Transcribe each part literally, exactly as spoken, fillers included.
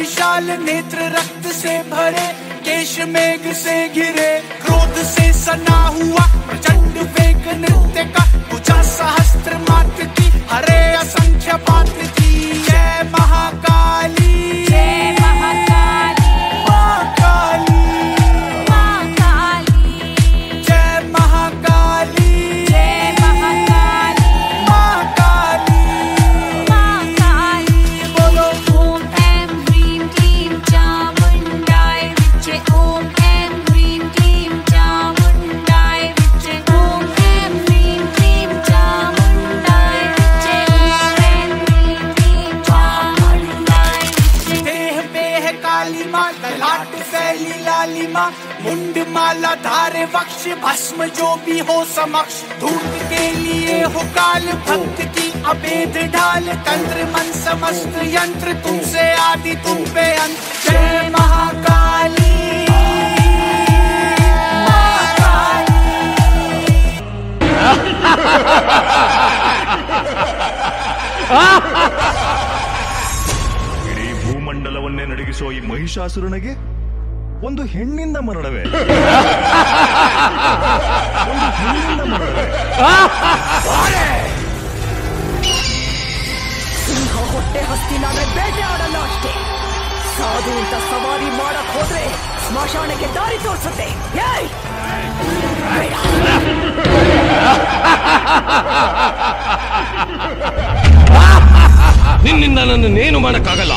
विशाल नेत्र रक्त से भरे, केश मेघ से घिरे, क्रोध से सना हुआ प्रचंड वेग नृत्य का, पूजा सहस्त्र मात की, हरे असंख्य पात की। जय महाकाली, जय महाकाली, माँ काली, माँ काली, जय महाकाली, जय महाकाली, माँ काली, माँ काली। बोलो ओम ऐं ह्रीं क्लीं चामुण्डाय विच्चे, ओम ऐं ह्रीं क्लीं चामुण्डाय विच्चे, ओम ऐं ह्रीं क्लीं चामुण्डाय विच्चे, ओम ऐं ह्रीं क्लीं चामुण्डाय विच्चे। देह पे है काली माँ, ललाट फैली लाली माँ, मुंड माला धारे वक्ष, भस्म जो भी हो समक्ष, धूत के लिए हो काल भक्त की अभेद ढाल, तंत्र मन समस्त यंत्र तुमसे आदि तुम पे अंत। जय महाकाली, महाकाली। ಇಡೀ ಭೂಮಂಡಲವನ್ನೇ ನಡಗಿಸೋ ಈ ಮಹಿಷಾಸುರನಿಗೆ ಒಂದು ಹೆಣ್ಣಿಂದ ಮರಣವೇ? ಒಂದು ಹೆಣ್ಣಿಂದ ಮರಣವೇ? ಸಿಂಹ ಹೊಟ್ಟೆ ಹಸ್ತಿನಾದ್ರೆ ಬೇಟೆ ಆಡಲ್ಲ ಅಷ್ಟೇ. ಸಾಧು ಅಂತ ಸವಾರಿ ಮಾಡಕ್ ಹೋದ್ರೆ ಸ್ಮಶಾನಕ್ಕೆ ದಾರಿ ತೋರಿಸುತ್ತೆ. ಏಯ್! ಬೇಡ. ನಿನ್ನಿಂದ ನನ್ನನ್ನೇನು ಮಾಡಕ್ಕಾಗಲ್ಲ.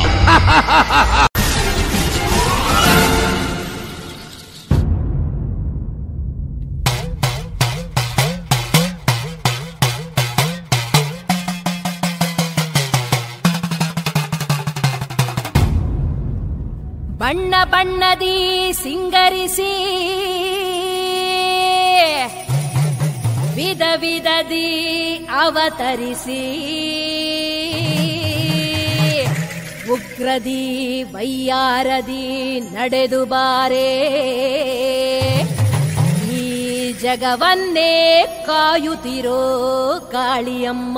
ಬಣ್ಣ ಬಣ್ಣದಿ ಸಿಂಗರಿಸಿ, ವಿಧ ವಿಧದಿ ಅವತರಿಸಿ, ಉಗ್ರದಿ ವೈಯಾರದಿ ನಡೆದು ಬಾರೆ, ಈ ಜಗವನ್ನೇ ಕಾಯುತ್ತಿರೋ ಕಾಳಿಯಮ್ಮ.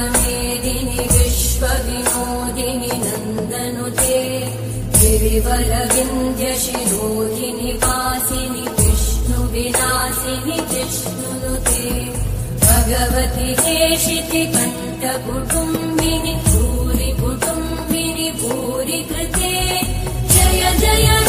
मेदिनि विश्वविनोदिनि नन्दनुते गिरिवरविन्द्यशिरोधिनि वासिनि विष्णुविलासिनि जिष्णुनुते भगवति हेशिति कण्ठकुटुम्बिनि भूरि कुटुम्बिनि भूरि कृते जय जय